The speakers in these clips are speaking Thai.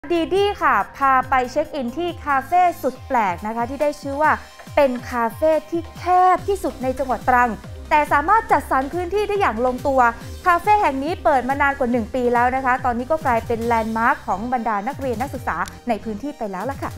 ดีดี้ค่ะพาไปเช็คอินที่คาเฟ่สุดแปลกนะคะที่ได้ชื่อว่าเป็นคาเฟ่ที่แคบที่สุดในจังหวัดตรังแต่สามารถจัดสรรพื้นที่ได้อย่างลงตัวคาเฟ่แห่งนี้เปิดมานานกว่า1 ปีแล้วนะคะตอนนี้ก็กลายเป็นแลนด์มาร์คของบรรดานักเรียนนักศึกษาในพื้นที่ไปแล้วล่ะค่ะ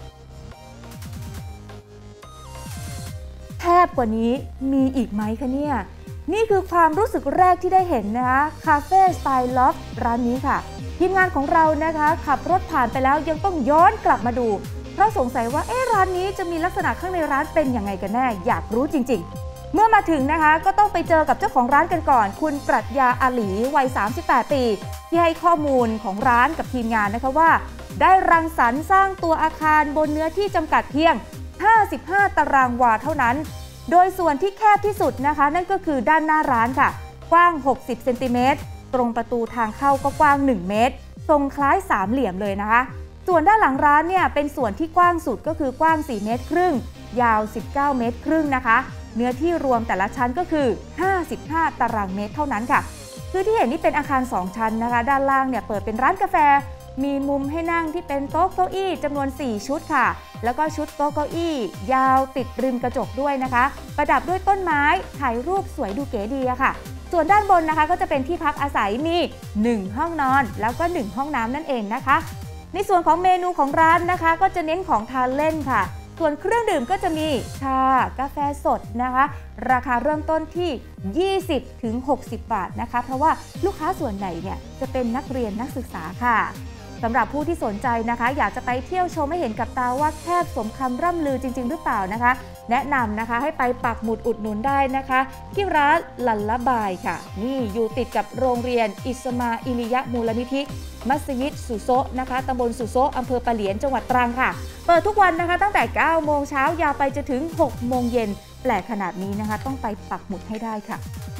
แคบกว่านี้มีอีกไหมคะเนี่ยนี่คือความรู้สึกแรกที่ได้เห็นนะคะคาเฟ่สไตล์ล็อฟร้านนี้ค่ะทีมงานของเรานะคะขับรถผ่านไปแล้วยังต้องย้อนกลับมาดูเพราะสงสัยว่าร้านนี้จะมีลักษณะข้างในร้านเป็นยังไงกันแน่อยากรู้จริงๆเมื่อมาถึงนะคะก็ต้องไปเจอกับเจ้าของร้านกันก่อนคุณปรัชญาอาหลีวัย38 ปีที่ให้ข้อมูลของร้านกับทีมงานนะคะว่าได้รังสรรค์สร้างตัวอาคารบนเนื้อที่จำกัดเพียง55 ตารางวาเท่านั้นโดยส่วนที่แคบที่สุดนะคะนั่นก็คือด้านหน้าร้านค่ะกว้าง60 เซนติเมตรตรงประตูทางเข้าก็กว้าง1 เมตรทรงคล้ายสามเหลี่ยมเลยนะคะส่วนด้านหลังร้านเนี่ยเป็นส่วนที่กว้างสุดก็คือกว้าง4 เมตรครึ่งยาว19 เมตรครึ่งนะคะเนื้อที่รวมแต่ละชั้นก็คือ55 ตารางเมตรเท่านั้นค่ะคือที่เห็นนี่เป็นอาคาร2 ชั้นนะคะด้านล่างเนี่ยเปิดเป็นร้านกาแฟมีมุมให้นั่งที่เป็นโต๊ะเก้าอี้จำนวน4 ชุดค่ะแล้วก็ชุดโต๊ะเก้าอี้ยาวติดริมกระจกด้วยนะคะประดับด้วยต้นไม้ถ่ายรูปสวยดูเก๋ดีอะค่ะส่วนด้านบนนะคะก็จะเป็นที่พักอาศัยมี1 ห้องนอนแล้วก็1 ห้องน้ำนั่นเองนะคะในส่วนของเมนูของร้านนะคะก็จะเน้นของทานเล่นค่ะส่วนเครื่องดื่มก็จะมีชากาแฟสดนะคะราคาเริ่มต้นที่20-60 บาทนะคะเพราะว่าลูกค้าส่วนใหญ่เนี่ยจะเป็นนักเรียนนักศึกษาค่ะสำหรับผู้ที่สนใจนะคะอยากจะไปเที่ยวชมให้เห็นกับตาว่าแคบสมคำร่ำลือจริงๆหรือเปล่านะคะแนะนำนะคะให้ไปปักหมุดอุดหนุนได้นะคะที่ร้านลัลละบายค่ะนี่อยู่ติดกับโรงเรียนอิสมาอิลิยะมูลนิธิมัสยิดสุโซะนะคะตำบลสุโซะอำเภอปะเหลียนจังหวัดตรังค่ะเปิดทุกวันนะคะตั้งแต่ 9 โมงเช้ายาวไปจนถึง 6 โมงเย็นแปลกขนาดนี้นะคะต้องไปปักหมุดให้ได้ค่ะ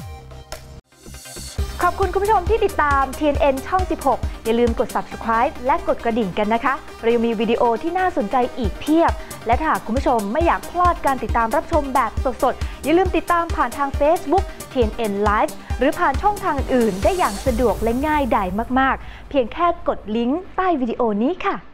ขอบคุณคุณผู้ชมที่ติดตาม TNN ช่อง 16 อย่าลืมกด Subscribe และกดกระดิ่งกันนะคะเรายังมีวิดีโอที่น่าสนใจอีกเพียบและถ้าหากคุณผู้ชมไม่อยากพลาดการติดตามรับชมแบบสดๆอย่าลืมติดตามผ่านทาง Facebook TNN Live หรือผ่านช่องทางอื่นได้อย่างสะดวกและง่ายดายมากๆเพียงแค่กดลิงก์ใต้วิดีโอนี้ค่ะ